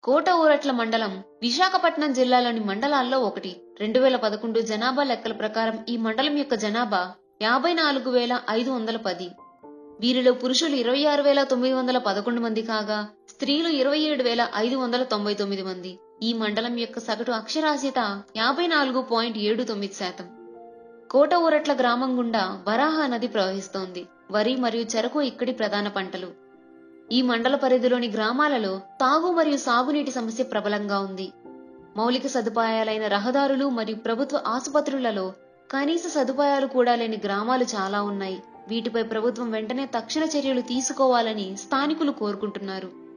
కోట ఊరట్ల మండలం విశాఖపట్నం జిల్లాలోని మండలాల్లో ఒకటి. 2011 జనాభా లెక్కల ప్రకారం ఈ మండలం యొక్క జనాభా 54,510. వీరిలో పురుషులు 26,911 మంది కాగా స్త్రీలు 27,599 మంది. ఈ మండలం యొక్క సగటు అక్షరాస్యత 54.79%. కోట ఊరట్ల గ్రామం గుండా వరాహ నది ప్రవహిస్తోంది. వరి మరియు చెరకు ఇక్కడి ప్రధాన పంటలు. ఈ మండల పరిధిలోని గ్రామాలలో తాగు మరియు సాగునీటి సమస్య ప్రబలంగా ఉంది. మౌలిక సదుపాయాలైన రహదారులు మరియు ప్రభుత్వ ఆసుపత్రులలో కనీస సదుపాయాలు కూడా లేని గ్రామాలు చాలా ఉన్నాయి. వీటిపై ప్రభుత్వం వెంటనే తక్షణ చర్యలు తీసుకోవాలని స్థానికులు కోరుకుంటున్నారు.